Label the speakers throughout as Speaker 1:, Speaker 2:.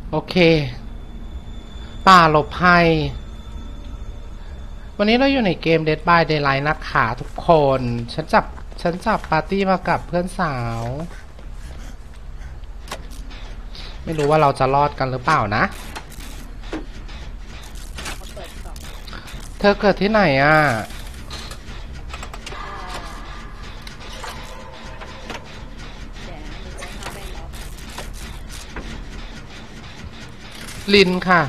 Speaker 1: โอเคป่าหลบภัยวันนี้เราอยู่ในเกม Dead by Daylight นะคะทุกคนฉันจับปาร์ตี้มากับเพื่อนสาวไม่รู้ว่าเราจะรอดกันหรือเปล่านะเธอเกิดที่ไหนอ่ะลินค่ะ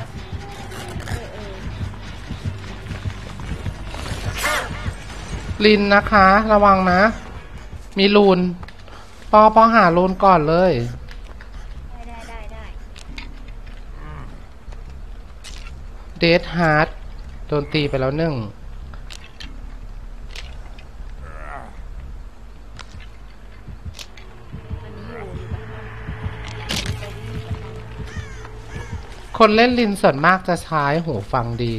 Speaker 1: ลินนะคะระวังนะมีรูนปอหารูนก่อนเลย
Speaker 2: ได้
Speaker 1: เดดฮาร์ดโดนตีไปแล้วหนึ่งคนเล่นลินส่วนมากจะใช้หูฟังดี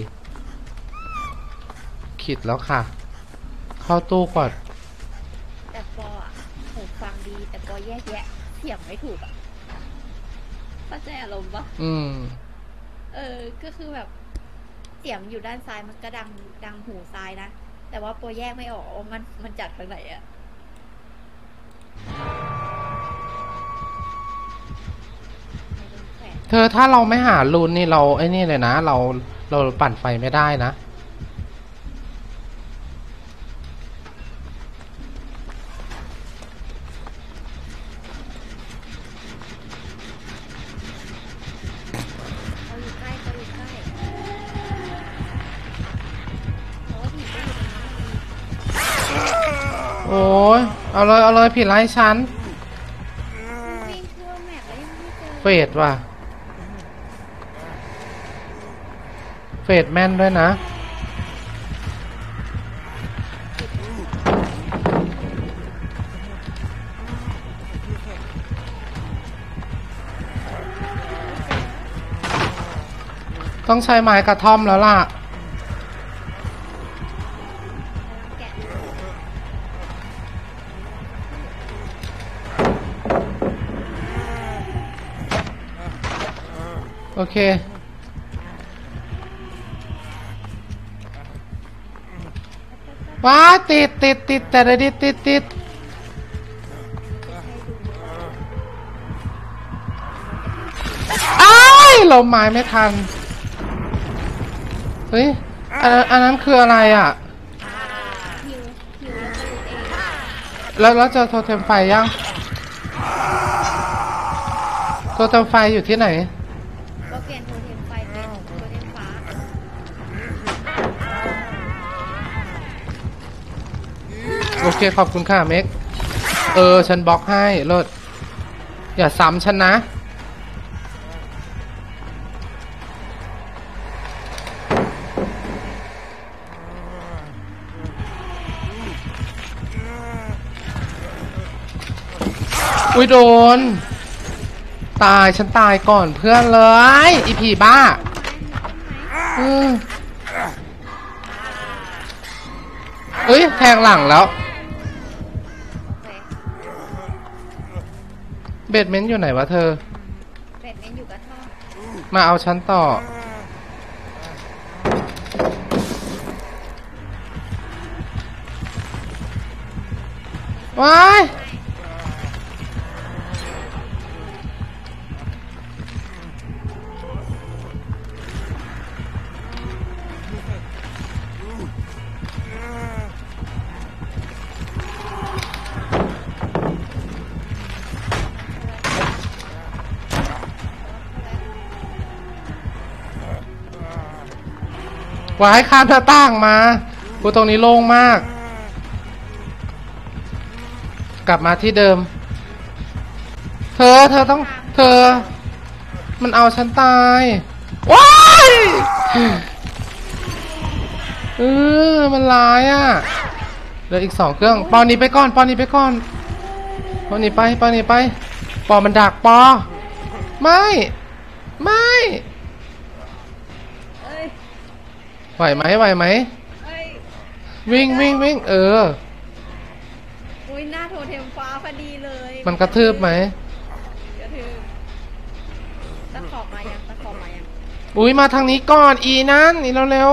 Speaker 1: คิดแล้วค่ะเข้าตู้ก่อน
Speaker 2: แต่ปออ่ะหูฟังดีแต่ปอแยกแยะเสียงไม่ถูกอ่ะเข้าใจอารมณ์ปะก็คือแบบเสียงอยู่ด้านซ้ายมันก็ดังหูซ้ายนะแต่ว่าปอแยกไม่ออกว่ามันจัดทางไหนอ่ะ
Speaker 1: เธอถ้าเราไม่หารูนนี่เราไอ้นี่เลยนะเราปั่นไฟไม่ได้นะโอ้ยเอาเลยผิดไรฉันเฟดว่ะเฟดแม่นด้วยนะต้องใช้ไม้กระท่อมแล้วล่ะโอเคว้าติดแต่ละดิติดอ้ายลมไม้ไม่ทันเฮ้ยอันนั้นคืออะไรอ่ะแล้วเจอโทเทมไฟยังโทเทมไฟอยู่ที่ไหน
Speaker 2: ก็เปลี่ยนโทเทมไฟเป็นโทเทมฟ้า
Speaker 1: โอเคขอบคุณค่ะเม็กฉันบล็อกให้เลิศอย่าซ้ำฉันนะอุ้ยโดนตายฉันตายก่อนเพื่อนเลยอีผีบ้าเฮ้ยแทงหลังแล้วเบดเมนต์อยู่ไหนวะเธอ
Speaker 2: เบดเมนต์อยู่กระท่อม
Speaker 1: มาเอาฉันต่อว้ายว้ายข้ามหน้าต่างมากูตรงนี้โล่งมากกลับมาที่เดิมเธอต้องมันเอาฉันตายว้ายมันร้ายอ่ะเหลืออีก2 เครื่องปอนี้ไปก่อนปอนี้ไปปอมันดักปอไม่ไหวไหมวิ่ง
Speaker 2: อุ้ยหน้าโทเทมฟ้าพอดีเลย
Speaker 1: มันกระทืบไหม
Speaker 2: กระทืบตะขอบมายังตะขอบมายัง
Speaker 1: อุ้ยมาทางนี้ก่อนอีนั่นอีเร็ว
Speaker 2: เร็ว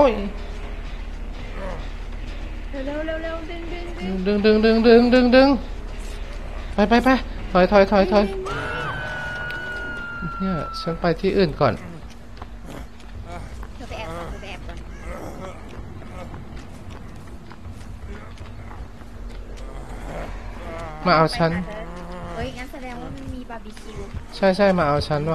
Speaker 2: ดึง
Speaker 1: ดึงไปถอยเนี่ยฉันไปที่อื่นก่อน
Speaker 2: เธอไปแอบก่อน
Speaker 1: มาเอาฉัน
Speaker 2: เฮ้ยงั้นแสดงว่ามันมีบาร์บีคิว
Speaker 1: ใช่มาเอาฉันว่ะ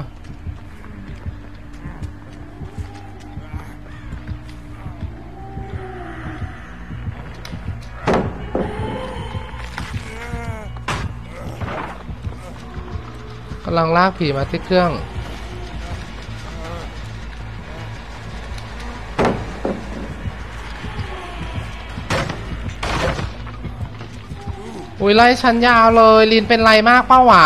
Speaker 1: กำลังลากผีมาที่เครื่องอุ้ยไล่ฉันยาวเลยลินเป็นไรมากเป้าหวา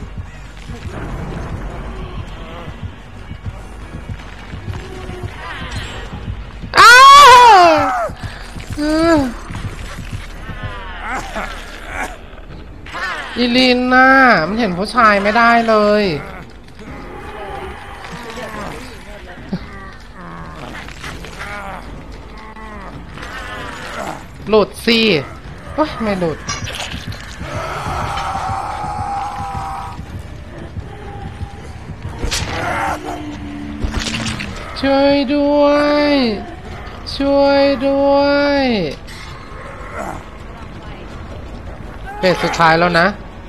Speaker 1: อ้าวอีลินน่ะมันเห็นผู้ชายไม่ได้เลยหลุดสิโอ๊ยไม่หลุดช่วยด้วยเป็ดสุดท้ายแล้วนะ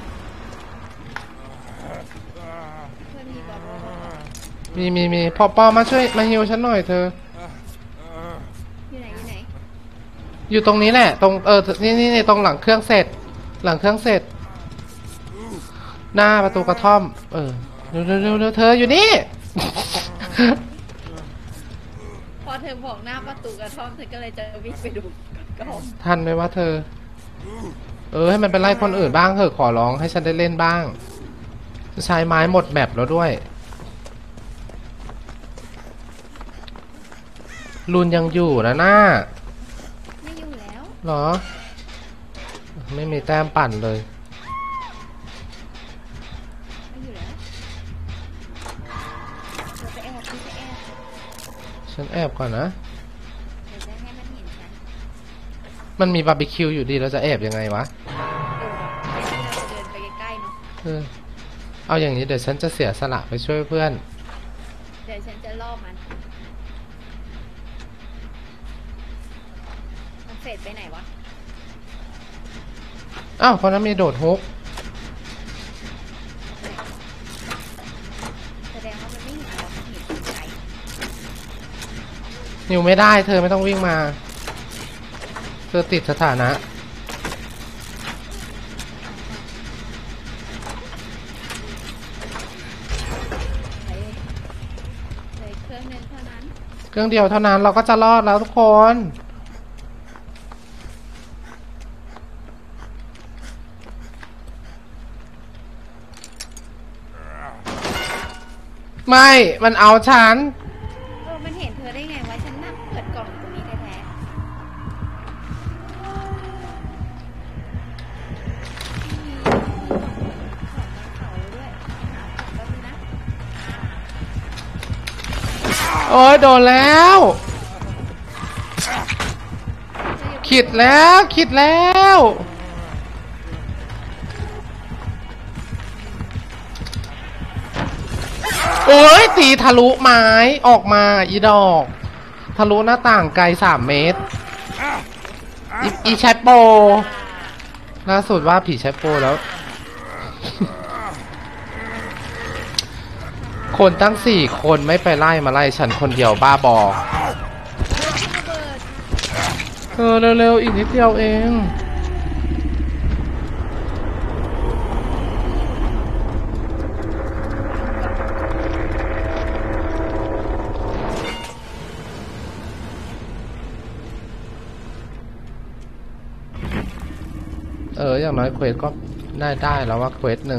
Speaker 1: มีพอปอมาช่วยมาฮิวฉันหน่อยเธอ
Speaker 2: อยู่ไหน
Speaker 1: อยู่ตรงนี้แหละตรงนี่ตรงหลังเครื่องเสร็จหน้าประตูกระท่อมเร็วเธออยู่นี่
Speaker 2: พอเธอบอกหน้าประตูกระท่อมเธอก็เลยจะวิ่งไปดูกระท่อม
Speaker 1: ทันไหมว่าเธอให้มันเป็นไล่คนอื่นบ้างเถอะขอร้องให้ฉันได้เล่นบ้างใช้ไม้หมดแมปแล้วด้วยลุนยังอยู่นะหน้า
Speaker 2: ไม่อยู่แล้ว
Speaker 1: หรอไม่มีแต้มปั่นเลย
Speaker 2: ไม่อยู่แล้วเธอไปแอบ
Speaker 1: ฉันแอบก่อนนะ
Speaker 2: เดี๋ยวจะให้มันเห็นฉัน
Speaker 1: มันมีบาร์บีคิวอยู่ดีเราจะแอบยังไงวะ
Speaker 2: เราจะเดินไปใกล้ๆเนาะ
Speaker 1: เอาอย่างนี้เดี๋ยวฉันจะเสียสละไปช่วยเพื่อน
Speaker 2: เดี๋ยวฉันจะล่อมันเฟดไปไหนวะ
Speaker 1: อ้าวคนนั้นมีโดดฮุก
Speaker 2: แสดงว่ามันไม่เห็นเราเห็นไกล
Speaker 1: นิวไม่ได้เธอไม่ต้องวิ่งมาเธอติดสถานะ
Speaker 2: เครื่องนึงเท่านั้น
Speaker 1: เครื่องเดียวเท่านั้นเราก็จะรอดแล้วทุกคน ไม่มันเอาฉัน
Speaker 2: มันเห็นเธอได้ไงวะฉันนั่งเปิดกล่องตรงนี้แท้
Speaker 1: ๆโอ้ยโดนแล้วขิดแล้วโอ้ยตีทะลุไม้ออกมาอีดอกทะลุหน้าต่างไกล3 เมตรอีแชทโปล่าสุดว่าผีแชทโปแล้ว คนตั้ง4 คนไม่ไปไล่มาไล่ฉันคนเดียวบ้าบอเร็วๆอีกนิดเดียวเองอย่างน้อยเควสก็ได้แล้วว่าเควสหนึ่ง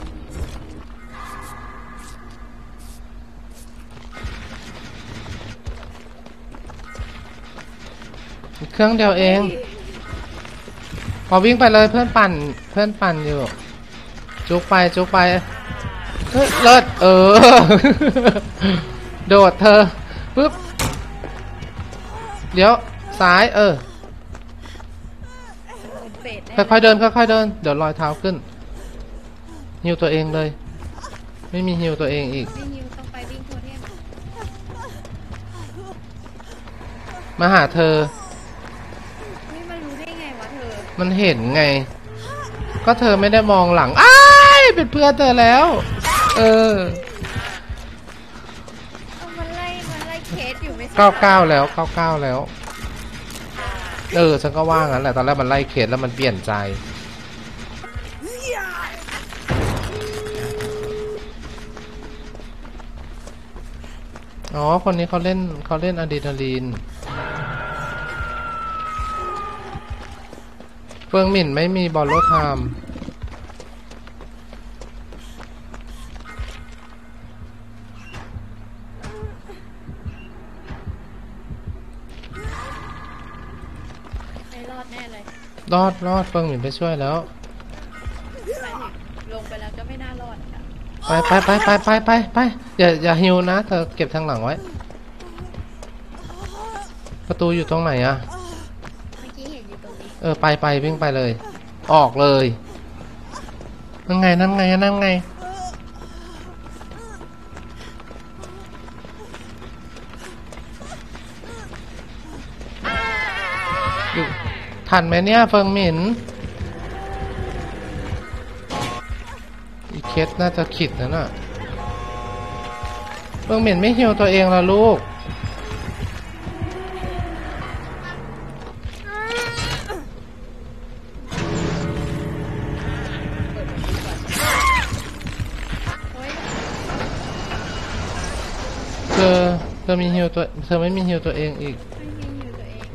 Speaker 1: เครื่องเดียวเองพอวิ่งไปเลยเพื่อนปั่นอยู่จุกไปเฮ้ยเลิศโดดเธอปึ๊บเดี๋ยวซ้าย
Speaker 2: เป็นเฟสแน่
Speaker 1: ค่อยๆเดินค่อยๆเดินเดี๋ยวรอยเท้าขึ้นฮิวตัวเองเลยไม่มีฮิวตัวเองอีก
Speaker 2: ไม่ฮิวต้องไปวิ่งโทเทม
Speaker 1: มาหาเธอ
Speaker 2: นี่มันรู้ได้ไงวะเธอ
Speaker 1: มันเห็นไงก็เธอไม่ได้มองหลังอ้ายเป็นเพื่อนเธอแล้ว
Speaker 2: มันไล่เคสอยู่ไม่ใช่
Speaker 1: 99แล้วฉันก็ว่างั้นแหละตอนแรกมันไล่เขตแล้วมันเปลี่ยนใจอ๋อคนนี้เขาเล่นอะดรีนาลีนเฟิงหมิ่นไม่มีบอลโลไทม์
Speaker 2: ไม่รอดแน่เลย
Speaker 1: รอดเฟิงหมิ่นไปช่วยแล้ว
Speaker 2: หมายถึงลงไปแล้วก็ไม่น่ารอดอะ
Speaker 1: ไปอย่าฮิวนะเธอเก็บทางหลังไว้ประตูอยู่ตรงไหนอะ
Speaker 2: เมื่อกี้เห็นอยู่ตรงนี้
Speaker 1: ไปวิ่งไปเลยออกเลยนั่นไงอยู่ทันไหมเนี่ยเฟิงหมินอีเคสน่าจะขิดนะน่ะเฟิงหมินไม่ฮิวตัวเองละลูก
Speaker 2: โอ๊ย
Speaker 1: เธอมีฮิวตัวเธอไม่มีฮิวตัวเองอีก
Speaker 2: ไม่มีอยู่ตัวเอง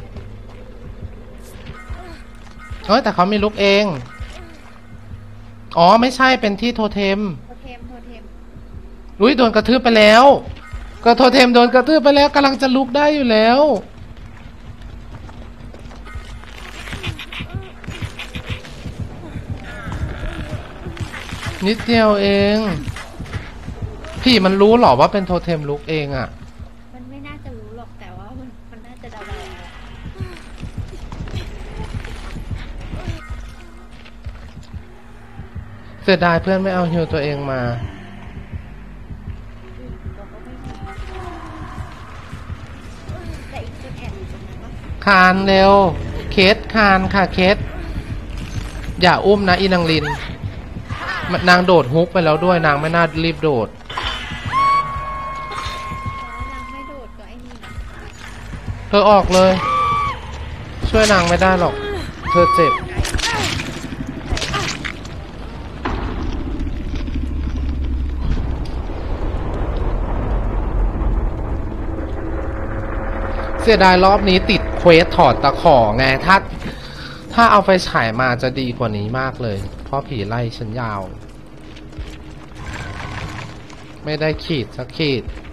Speaker 2: อะ
Speaker 1: แต่เขามีลุกเองอ๋อไม่ใช่เป็นที่โทเทม
Speaker 2: โทเทม
Speaker 1: อุ้ยโดนกระทืบไปแล้วก็โทเทมโดนกระทืบไปแล้วกำลังจะลุกได้อยู่แล้วนิดเดียวเองพี่มันรู้หรอว่าเป็นโทเทมลุกเองอ่ะ
Speaker 2: มันไม่น่าจะรู้หรอกแต่ว่ามันน่าจะเดาๆอะ
Speaker 1: เสียดายเพื่อนไม่เอาฮิวตัวเองมา
Speaker 2: เราก็ไม่มีแต่อีกจุดแอบอยู่ตรงนั้นวะ
Speaker 1: คานเร็วเคสคานค่ะเคสอย่าอุ้มนะอีนางลินนางโดดฮุกไปแล้วด้วยนางไม่น่ารีบโดด
Speaker 2: อ๋อนางไม่โดดก็ไอ้นี่นะ
Speaker 1: เธอออกเลยช่วยนางไม่ได้หรอกเธอเจ็บเสียดายรอบนี้ติดเควสถอดตะขอไงถ้าเอาไฟฉายมาจะดีกว่านี้มากเลยเพราะผีไล่ฉันยาวไม่ได้ขีดสักขีด